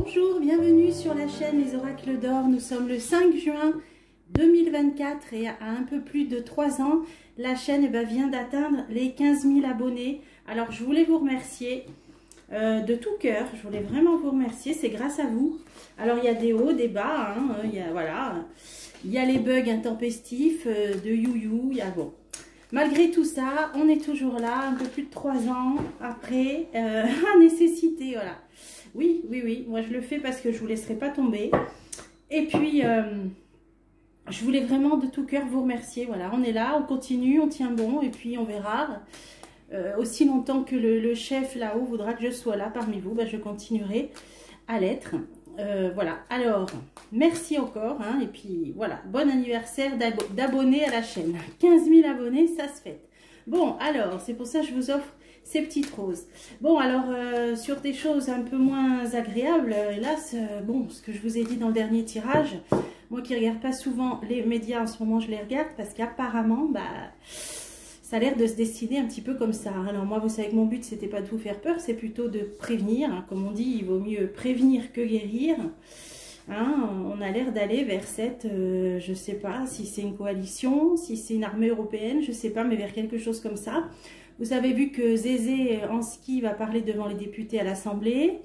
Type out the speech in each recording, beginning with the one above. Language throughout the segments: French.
Bonjour, bienvenue sur la chaîne Les Oracles d'Or. Nous sommes le 5 juin 2024 et à un peu plus de 3 ans, la chaîne vient d'atteindre les 15 000 abonnés. Alors je voulais vous remercier de tout cœur, je voulais vraiment vous remercier, c'est grâce à vous. Alors il y a des hauts, des bas, hein, voilà. Il y a les bugs intempestifs de YouYou, il y a bon. Malgré tout ça, on est toujours là, un peu plus de 3 ans après, à nécessité, voilà. Oui, moi je le fais parce que je ne vous laisserai pas tomber. Et puis, je voulais vraiment de tout cœur vous remercier. Voilà, on est là, on continue, on tient bon et puis on verra. Aussi longtemps que le chef là-haut voudra que je sois là parmi vous, ben, je continuerai à l'être. Voilà, alors, merci encore. Hein, et puis voilà, bon anniversaire d'abonnés à la chaîne. 15 000 abonnés, ça se fait. Bon, alors, c'est pour ça que je vous offre ces petites roses. Bon, alors, sur des choses un peu moins agréables, hélas, bon, ce que je vous ai dit dans le dernier tirage, moi qui ne regarde pas souvent les médias en ce moment, je les regarde parce qu'apparemment, bah, ça a l'air de se dessiner un petit peu comme ça. Alors moi, vous savez que mon but, c'était pas de vous faire peur, c'est plutôt de prévenir. Hein, comme on dit, il vaut mieux prévenir que guérir. Hein, on a l'air d'aller vers cette, je ne sais pas si c'est une coalition, si c'est une armée européenne, je ne sais pas, mais vers quelque chose comme ça. Vous avez vu que Zézé en ski va parler devant les députés à l'Assemblée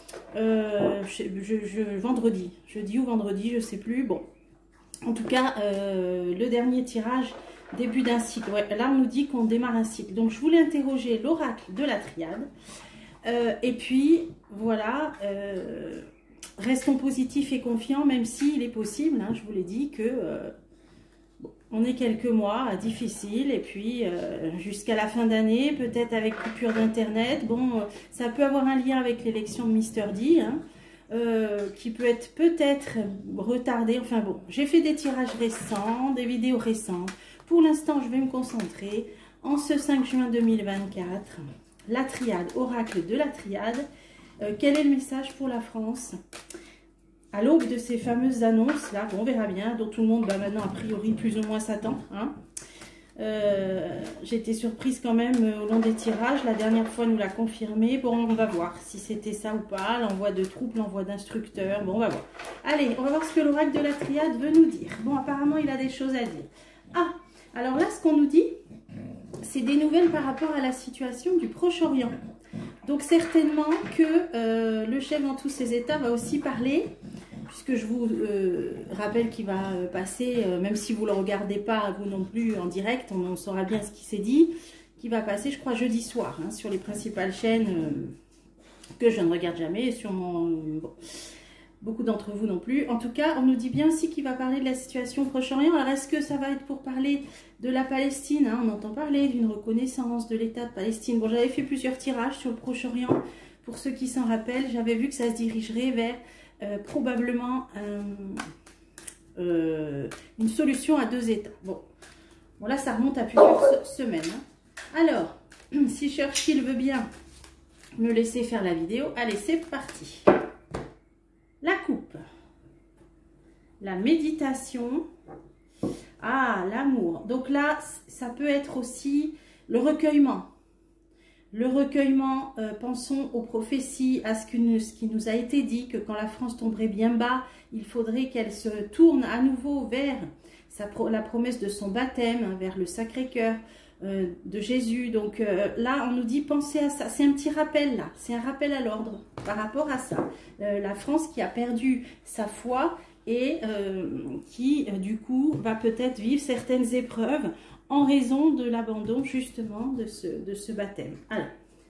vendredi, jeudi ou vendredi, je ne sais plus. Bon, en tout cas, le dernier tirage, début d'un cycle. Ouais, là, on nous dit qu'on démarre un cycle. Donc, je voulais interroger l'oracle de la triade. Et puis, voilà, restons positifs et confiants, même s'il est possible, hein, je vous l'ai dit, que... on est quelques mois difficiles et puis jusqu'à la fin d'année, peut-être avec coupure d'internet. Bon, ça peut avoir un lien avec l'élection de Mister D, hein, qui peut être peut-être retardée. Enfin bon, j'ai fait des tirages récents, des vidéos récentes. Pour l'instant, je vais me concentrer en ce 5 juin 2024. La triade, oracle de la triade. Quel est le message pour la France ? À l'aube de ces fameuses annonces, là, bon, on verra bien, dont tout le monde, bah, maintenant, a priori, plus ou moins s'attend. Hein. J'ai été surprise quand même au long des tirages. La dernière fois, nous l'a confirmé. Bon, on va voir si c'était ça ou pas. L'envoi de troupes, l'envoi d'instructeurs. Bon, on va voir. Allez, on va voir ce que l'oracle de la triade veut nous dire. Bon, apparemment, il a des choses à dire. Ah, alors là, ce qu'on nous dit, c'est des nouvelles par rapport à la situation du Proche-Orient. Donc, certainement que le chef dans tous ses états va aussi parler... Puisque je vous rappelle qu'il va passer, même si vous ne le regardez pas, vous non plus, en direct, on saura bien ce qui s'est dit, qui va passer, je crois, jeudi soir, hein, sur les principales chaînes que je ne regarde jamais, et sur mon... bon, beaucoup d'entre vous non plus. En tout cas, on nous dit bien aussi qu'il va parler de la situation au Proche-Orient. Alors, est-ce que ça va être pour parler de la Palestine, hein, on entend parler d'une reconnaissance de l'État de Palestine. Bon, j'avais fait plusieurs tirages sur le Proche-Orient. Pour ceux qui s'en rappellent, j'avais vu que ça se dirigerait vers... probablement une solution à 2 états. Bon, là, ça remonte à plusieurs semaines. Hein. Alors, si Churchill veut bien me laisser faire la vidéo, allez, c'est parti. La coupe. La méditation. Ah, l'amour. Donc là, ça peut être aussi le recueillement. Le recueillement, pensons aux prophéties, à ce qui nous a été dit, que quand la France tomberait bien bas, il faudrait qu'elle se tourne à nouveau vers la promesse de son baptême, hein, vers le Sacré-Cœur de Jésus. Donc là, on nous dit, pensez à ça. C'est un petit rappel là, c'est un rappel à l'ordre par rapport à ça. La France qui a perdu sa foi et qui, du coup, va peut-être vivre certaines épreuves en raison de l'abandon justement de ce baptême. Alors,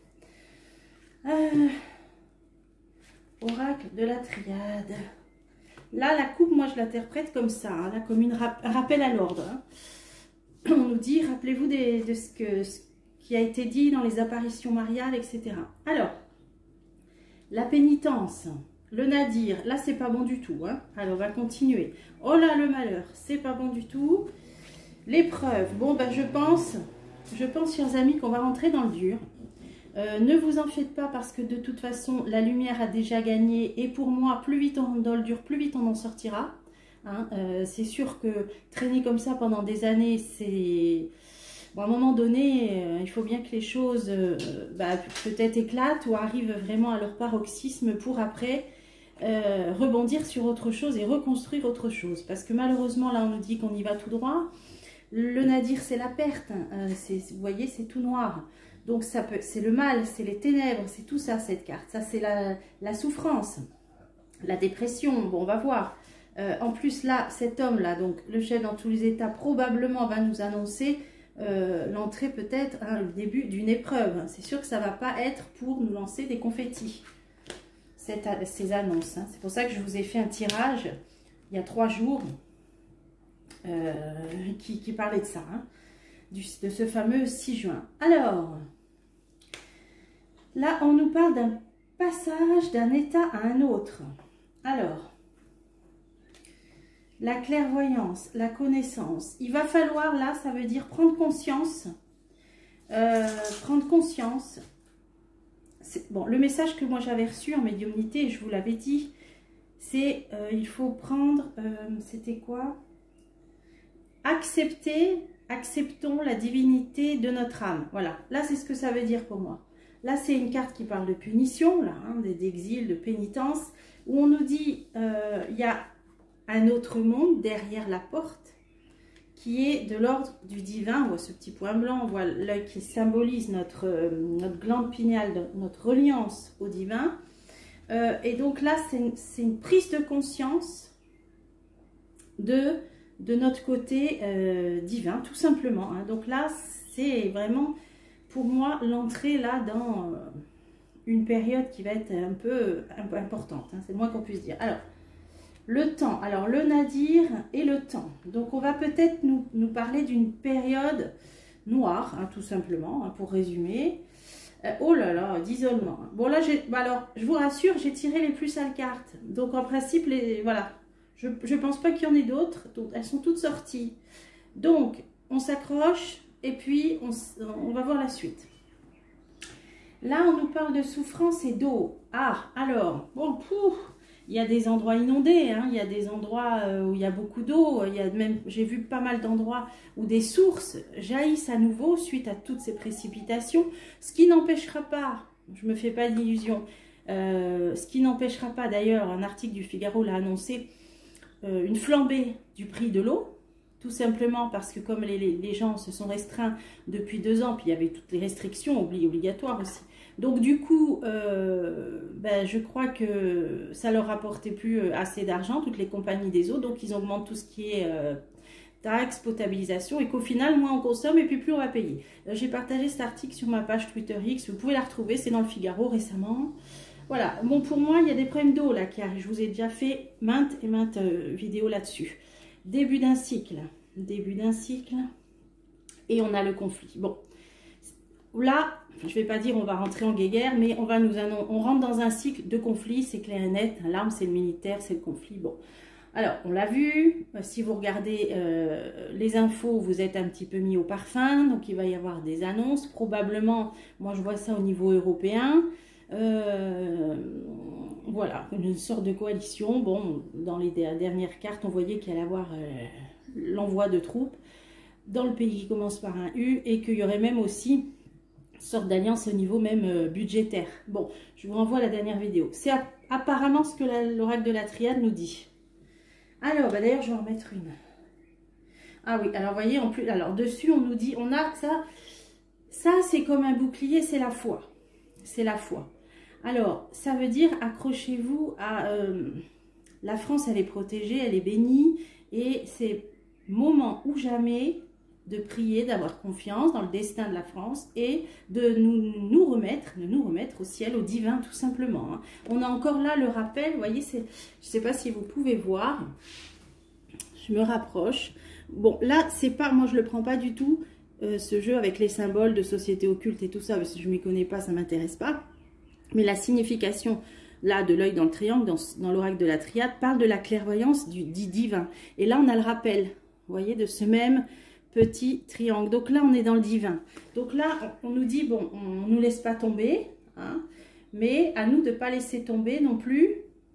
oracle de la triade. Là, la coupe, moi je l'interprète comme ça, hein, là, comme un rappel à l'ordre. Hein. On nous dit, rappelez-vous de ce qui a été dit dans les apparitions mariales, etc. Alors, la pénitence, le nadir, là c'est pas bon du tout. Hein. Alors, on va continuer. Oh là, le malheur, c'est pas bon du tout. L'épreuve, bon ben je pense chers amis qu'on va rentrer dans le dur. Ne vous en faites pas parce que de toute façon la lumière a déjà gagné et pour moi plus vite on rentre dans le dur, plus vite on en sortira. Hein, c'est sûr que traîner comme ça pendant des années, c'est... Bon, à un moment donné, il faut bien que les choses peut-être éclatent ou arrivent vraiment à leur paroxysme pour après rebondir sur autre chose et reconstruire autre chose. Parce que malheureusement, là, on nous dit qu'on y va tout droit. Le nadir, c'est la perte. Vous voyez, c'est tout noir. Donc, c'est le mal, c'est les ténèbres, c'est tout ça, cette carte. Ça, c'est la souffrance, la dépression. Bon, on va voir. En plus, là, cet homme-là, donc le chef dans tous les états, probablement va nous annoncer l'entrée peut-être, hein, le début d'une épreuve. C'est sûr que ça ne va pas être pour nous lancer des confettis, ces annonces. Hein. C'est pour ça que je vous ai fait un tirage il y a 3 jours qui parlait de ça, hein, de ce fameux 6 juin. Alors, là, on nous parle d'un passage d'un état à un autre. Alors, la clairvoyance, la connaissance. Il va falloir, là, ça veut dire prendre conscience. Prendre conscience. Bon, le message que moi j'avais reçu en médiumnité, je vous l'avais dit, c'est il faut prendre, c'était quoi? Acceptons la divinité de notre âme. Voilà, là c'est ce que ça veut dire pour moi. Là c'est une carte qui parle de punition, là, hein, d'exil, de pénitence, où on nous dit il y a un autre monde derrière la porte qui est de l'ordre du divin. On voit ce petit point blanc, on voit l'œil qui symbolise notre glande pinéale, notre reliance au divin. Et donc là, c'est une prise de conscience de notre côté divin, tout simplement. Hein. Donc là, c'est vraiment, pour moi, l'entrée là dans une période qui va être un peu importante. Hein. C'est le moins qu'on puisse dire. Alors, le temps, alors le nadir et le temps. Donc on va peut-être nous parler d'une période noire, hein, tout simplement, hein, pour résumer. Oh là là, d'isolement. Bon là, alors je vous rassure, j'ai tiré les plus sales cartes. Donc en principe, voilà, je ne pense pas qu'il y en ait d'autres. Elles sont toutes sorties. Donc on s'accroche et puis on va voir la suite. Là, on nous parle de souffrance et d'eau. Ah, alors, bon, pouf. Il y a des endroits inondés, hein, il y a des endroits où il y a beaucoup d'eau, j'ai vu pas mal d'endroits où des sources jaillissent à nouveau suite à toutes ces précipitations, ce qui n'empêchera pas, je ne me fais pas d'illusions, ce qui n'empêchera pas d'ailleurs, un article du Figaro l'a annoncé, une flambée du prix de l'eau, tout simplement parce que comme les gens se sont restreints depuis 2 ans, puis il y avait toutes les restrictions obligatoires aussi. Donc du coup, je crois que ça leur rapportait plus assez d'argent, toutes les compagnies des eaux, donc ils augmentent tout ce qui est taxes, potabilisation, et qu'au final, moins on consomme et puis plus on va payer. J'ai partagé cet article sur ma page Twitter X, vous pouvez la retrouver, c'est dans le Figaro récemment. Voilà, bon pour moi, il y a des problèmes d'eau là qui arrivent, je vous ai déjà fait maintes et maintes vidéos là-dessus. Début d'un cycle, et on a le conflit. Bon, là, je ne vais pas dire on va rentrer en guéguerre, mais on rentre dans un cycle de conflit, c'est clair et net. L'arme, c'est le militaire, c'est le conflit. Bon, alors, on l'a vu. Si vous regardez les infos, vous êtes un petit peu mis au parfum. Donc, il va y avoir des annonces. Probablement, moi, je vois ça au niveau européen. Voilà, une sorte de coalition. Bon, dans les dernières cartes, on voyait qu'il allait y avoir l'envoi de troupes dans le pays qui commence par un U et qu'il y aurait même aussi sorte d'alliance au niveau même budgétaire. Bon, je vous renvoie à la dernière vidéo. C'est apparemment ce que l'oracle de la triade nous dit. Alors, d'ailleurs, je vais en remettre une. Ah oui, alors, vous voyez, en plus, alors, dessus, on nous dit, on a ça. Ça, c'est comme un bouclier, c'est la foi. C'est la foi. Alors, ça veut dire, accrochez-vous à... la France, elle est protégée, elle est bénie. Et c'est moment ou jamais de prier, d'avoir confiance dans le destin de la France et de nous remettre au ciel, au divin, tout simplement. Hein. On a encore là le rappel, vous voyez, je ne sais pas si vous pouvez voir, je me rapproche. Bon, là, c'est pas, moi je le prends pas du tout, ce jeu avec les symboles de société occulte et tout ça, parce que je ne m'y connais pas, ça ne m'intéresse pas. Mais la signification là de l'œil dans le triangle, dans l'oracle de la triade, parle de la clairvoyance du divin. Et là, on a le rappel, vous voyez, de ce même petit triangle. Donc là, on est dans le divin. Donc là, on nous dit, bon, on ne nous laisse pas tomber, hein, mais à nous de ne pas laisser tomber non plus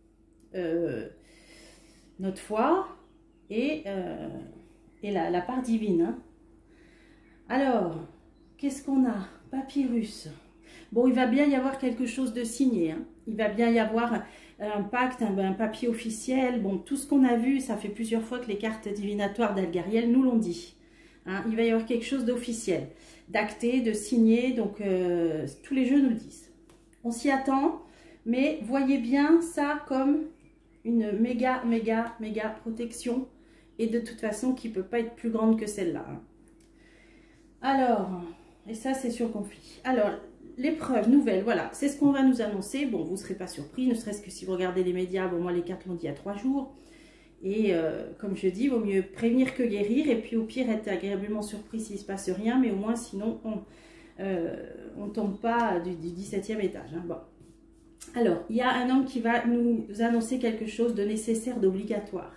notre foi et la part divine. Hein. Alors, qu'est-ce qu'on a? Papyrus. Bon, il va bien y avoir quelque chose de signé. Hein. il va bien y avoir un pacte, un papier officiel. Bon, tout ce qu'on a vu, ça fait plusieurs fois que les cartes divinatoires d'Algariel nous l'ont dit. Hein, il va y avoir quelque chose d'officiel, d'acté, de signé, donc tous les jeux nous le disent. On s'y attend, mais voyez bien ça comme une méga protection, et de toute façon qui ne peut pas être plus grande que celle-là. Hein. Alors, et ça c'est sur conflit. Alors, l'épreuve nouvelle, voilà, c'est ce qu'on va nous annoncer. Bon, vous ne serez pas surpris, ne serait-ce que si vous regardez les médias. Bon, moi les cartes l'ont dit il y a 3 jours. Et comme je dis, il vaut mieux prévenir que guérir. Et puis au pire, être agréablement surpris s'il ne se passe rien. Mais au moins, sinon, on ne tombe pas du 17e étage. Hein. Bon. Alors, il y a un homme qui va nous annoncer quelque chose de nécessaire, d'obligatoire.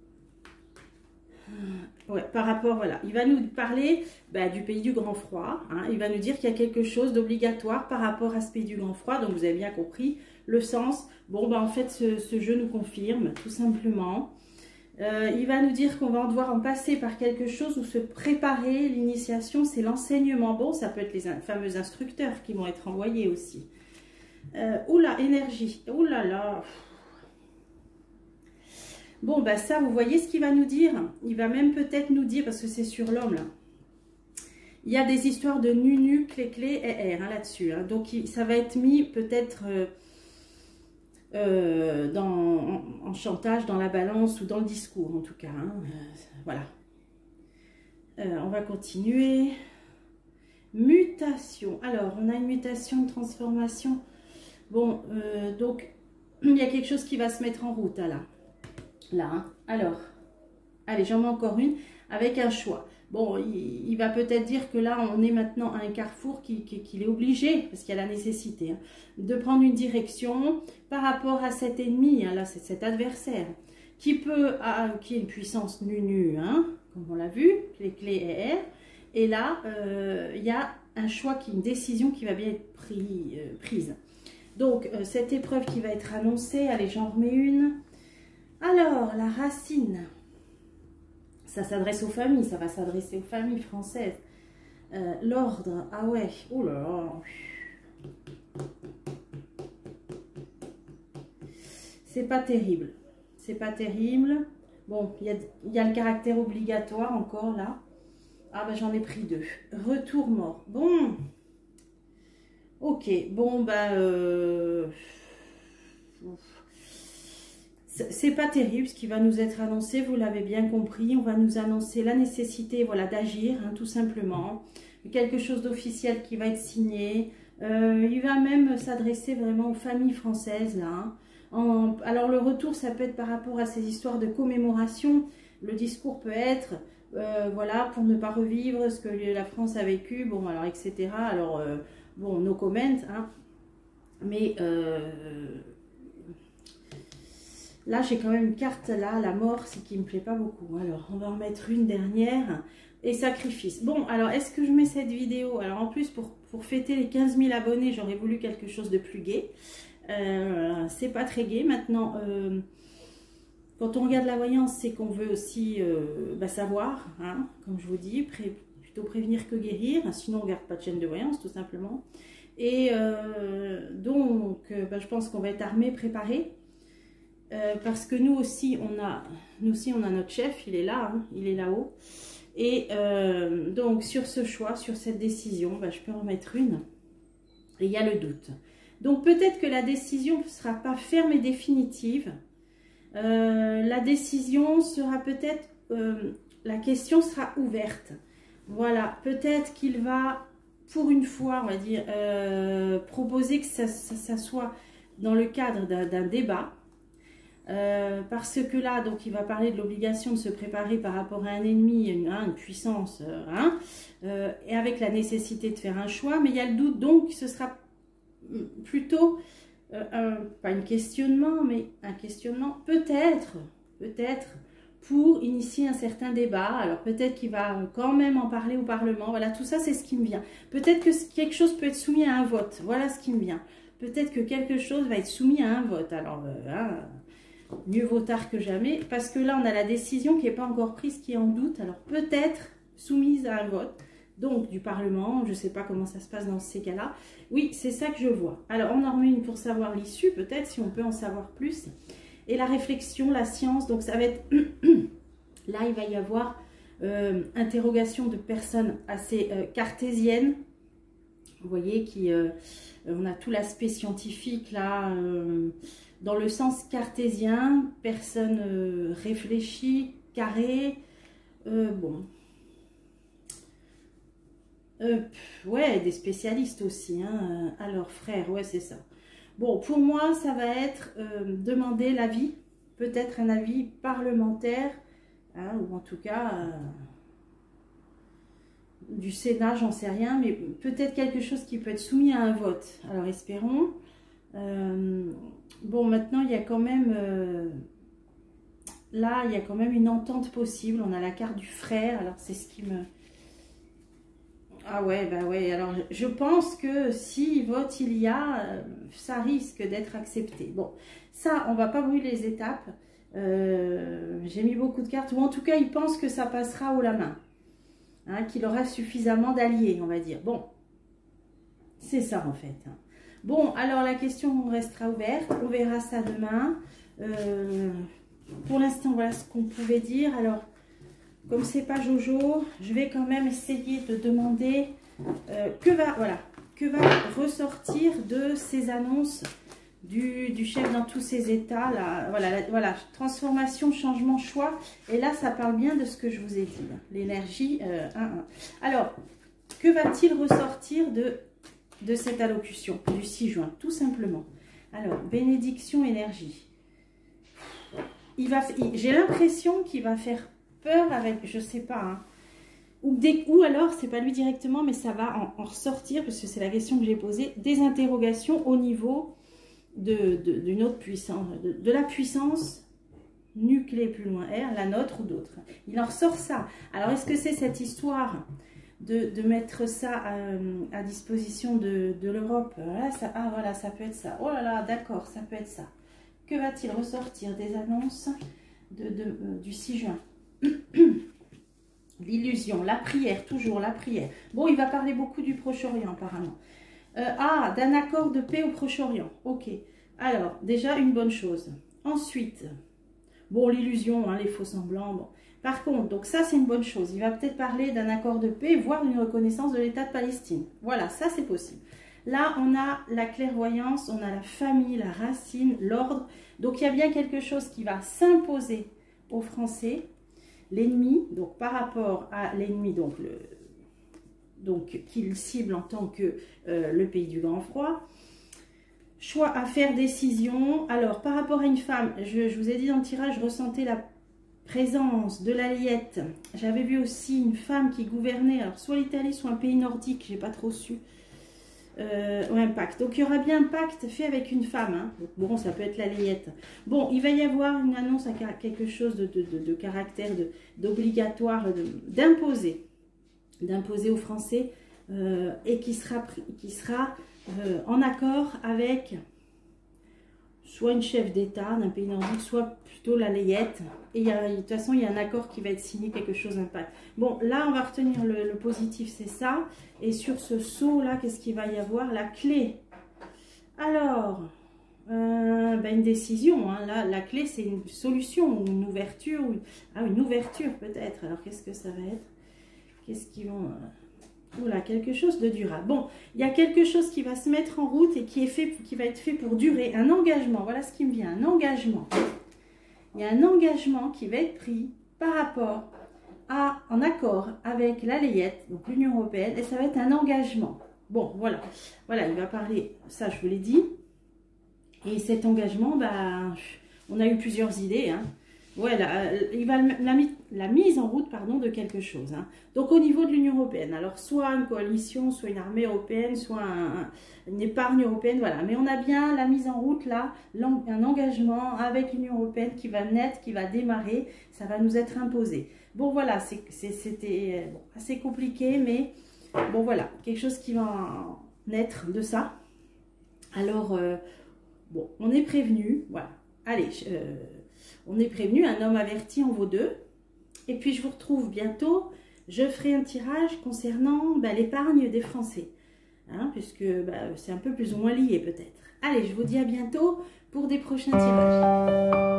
Ouais, par rapport, voilà. Il va nous parler du pays du grand froid. Hein. Il va nous dire qu'il y a quelque chose d'obligatoire par rapport à ce pays du grand froid. Donc, vous avez bien compris le sens. Bon, en fait, ce jeu nous confirme, tout simplement. Il va nous dire qu'on va devoir en passer par quelque chose ou se préparer. L'initiation, c'est l'enseignement. Bon, ça peut être les fameux instructeurs qui vont être envoyés aussi. Oula, énergie. Oula là. Bon, ça, vous voyez ce qu'il va nous dire. Il va même peut-être nous dire, parce que c'est sur l'homme, là. Il y a des histoires de nu, clé, et R, hein, là-dessus. Hein. Donc, ça va être mis peut-être... en chantage, dans la balance ou dans le discours en tout cas. Hein. Voilà. On va continuer. Mutation. Alors, on a une mutation, une transformation. Bon, donc, il y a quelque chose qui va se mettre en route là. Là, hein. Alors, allez, j'en mets encore une avec un choix. Bon, il va peut-être dire que là, on est maintenant à un carrefour qu'il est obligé, parce qu'il y a la nécessité, hein, de prendre une direction par rapport à cet ennemi, hein, là, c'est cet adversaire, qui a une puissance nu, hein, comme on l'a vu, les clés et R. Et là, il y a un choix, une décision qui va bien être prise. Donc, cette épreuve qui va être annoncée, allez, j'en remets une. Alors, la racine. Ça s'adresse aux familles, ça va s'adresser aux familles françaises. L'ordre, ah ouais, oh là là. C'est pas terrible. C'est pas terrible. Bon, il y a le caractère obligatoire encore là. Ah j'en ai pris 2. Retour mort. Bon. Ok, bon c'est pas terrible ce qui va nous être annoncé, vous l'avez bien compris. On va nous annoncer la nécessité, voilà, d'agir, hein, tout simplement. Quelque chose d'officiel qui va être signé. Il va même s'adresser vraiment aux familles françaises, là. Hein. Alors, le retour, ça peut être par rapport à ces histoires de commémoration. Le discours peut être, voilà, pour ne pas revivre ce que la France a vécu, bon, alors, etc. Alors, bon, no comment, hein. Mais... là, j'ai quand même une carte, là, la mort, c'est qui me plaît pas beaucoup. Alors, on va en mettre une dernière. Et sacrifice. Bon, alors, est-ce que je mets cette vidéo? Alors, en plus, pour fêter les 15 000 abonnés, j'aurais voulu quelque chose de plus gai. C'est pas très gai. Maintenant, quand on regarde la voyance, c'est qu'on veut aussi savoir, hein, comme je vous dis, plutôt prévenir que guérir. Sinon, on ne regarde pas de chaîne de voyance, tout simplement. Et donc, je pense qu'on va être armé, préparé. Parce que nous aussi, on a notre chef, il est là, hein, il est là-haut. Et donc, sur ce choix, sur cette décision, je peux en mettre une. Et il y a le doute. Donc, peut-être que la décision ne sera pas ferme et définitive. La décision sera peut-être... la question sera ouverte. Voilà, peut-être qu'il va, pour une fois, on va dire, proposer que ça soit dans le cadre d'un débat. Parce que là, donc, il va parler de l'obligation de se préparer par rapport à un ennemi, une puissance, et avec la nécessité de faire un choix, mais il y a le doute, donc ce sera plutôt, pas un questionnement, mais un questionnement peut-être pour initier un certain débat. Alors peut-être qu'il va quand même en parler au Parlement, voilà, tout ça c'est ce qui me vient. Peut-être que quelque chose peut être soumis à un vote, voilà ce qui me vient. Peut-être que quelque chose va être soumis à un vote, alors... mieux vaut tard que jamais, parce que là on a la décision qui n'est pas encore prise, qui est en doute, alors peut-être soumise à un vote, donc du Parlement, je ne sais pas comment ça se passe dans ces cas-là. Oui, c'est ça que je vois. Alors, on en remet une pour savoir l'issue, peut-être, si on peut en savoir plus. Et la réflexion, la science, donc ça va être... Là, il va y avoir interrogation de personnes assez cartésiennes. Vous voyez, on a tout l'aspect scientifique, là, dans le sens cartésien, personne réfléchie, carré, bon... ouais, des spécialistes aussi, hein. Alors, frère, ouais, c'est ça. Bon, pour moi, ça va être demander l'avis, peut-être un avis parlementaire, hein, ou en tout cas du Sénat, j'en sais rien, mais peut-être quelque chose qui peut être soumis à un vote. Alors, espérons. Bon, maintenant, il y a quand même... là, il y a quand même une entente possible. On a la carte du frère, alors c'est ce qui me... Ah ouais, bah ouais, alors je pense que si vote il y a, ça risque d'être accepté. Bon, ça, on va pas brûler les étapes. J'ai mis beaucoup de cartes, ou en tout cas, il pense que ça passera haut la main. Hein, qu'il aura suffisamment d'alliés, on va dire. Bon, c'est ça en fait. Bon, alors la question restera ouverte, on verra ça demain. Pour l'instant, voilà ce qu'on pouvait dire. Alors... Comme c'est pas Jojo, je vais quand même essayer de demander que va ressortir de ces annonces du chef dans tous ces états. Là, voilà, transformation, changement, choix. Et là, ça parle bien de ce que je vous ai dit. L'énergie 1-1. Alors, que va-t-il ressortir de cette allocution du 6 juin? Tout simplement. Alors, bénédiction, énergie. J'ai l'impression qu'il va faire peur avec, je sais pas, hein. ou alors, c'est pas lui directement, mais ça va en ressortir, parce que c'est la question que j'ai posée, des interrogations au niveau d'une autre puissance, de la puissance nucléaire plus loin, la nôtre ou d'autres. Il en ressort ça. Alors, est-ce que c'est cette histoire de mettre ça à disposition de l'Europe? Voilà, ça peut être ça. Oh là là, d'accord, ça peut être ça. Que va-t-il ressortir des annonces du 6 juin? L'illusion, la prière, toujours la prière. Bon, il va parler beaucoup du Proche-Orient apparemment. D'un accord de paix au Proche-Orient. Ok. Alors, déjà une bonne chose. Ensuite, bon, l'illusion, hein, les faux semblants. Bon. Par contre, donc ça c'est une bonne chose. Il va peut-être parler d'un accord de paix, voire d'une reconnaissance de l'État de Palestine. Voilà, ça c'est possible. Là, on a la clairvoyance, on a la famille, la racine, l'ordre. Donc, il y a bien quelque chose qui va s'imposer aux Français. L'ennemi, donc par rapport à l'ennemi, donc qu'il cible en tant que le pays du grand froid. Choix à faire, décision. Alors, par rapport à une femme, je vous ai dit dans le tirage, je ressentais la présence de l'alliette. J'avais vu aussi une femme qui gouvernait, alors soit l'Italie, soit un pays nordique, j'ai pas trop su. Un pacte. Donc, il y aura bien un pacte fait avec une femme. Hein. Bon, ça peut être la layette. Bon, il va y avoir une annonce à quelque chose de caractère, d'obligatoire, d'imposer aux Français et qui sera en accord avec soit une chef d'État d'un pays nordique, soit plutôt la layette. Et de toute façon, il y a un accord qui va être signé, quelque chose d'impact. Bon, là, on va retenir le positif, c'est ça. Et sur ce saut-là, qu'est-ce qu'il va y avoir? La clé. Alors, une décision. Hein. Là, la clé, c'est une solution, une ouverture. Une ouverture peut-être. Alors, qu'est-ce que ça va être? Qu'est-ce qu'ils vont... Voilà, quelque chose de durable. Bon, il y a quelque chose qui va se mettre en route et qui va être fait pour durer. Un engagement, voilà ce qui me vient, un engagement. Il y a un engagement qui va être pris par rapport en accord avec la layette, donc l'Union européenne, et ça va être un engagement. Bon, voilà. Voilà, il va parler, ça je vous l'ai dit. Et cet engagement, on a eu plusieurs idées, hein. Ouais, il va la mise en route, pardon, de quelque chose. Hein. Donc, au niveau de l'Union européenne, alors soit une coalition, soit une armée européenne, soit une épargne européenne, voilà. Mais on a bien la mise en route, là, un engagement avec l'Union européenne qui va naître, qui va démarrer, ça va nous être imposé. Bon, voilà, c'était assez compliqué, mais bon, voilà, quelque chose qui va naître de ça. Alors, bon, on est prévenu, voilà. Allez, on est prévenu, un homme averti en vaut deux. Et puis, je vous retrouve bientôt je ferai un tirage concernant l'épargne des Français. Hein, puisque c'est un peu plus ou moins lié peut-être. Allez, je vous dis à bientôt pour des prochains tirages.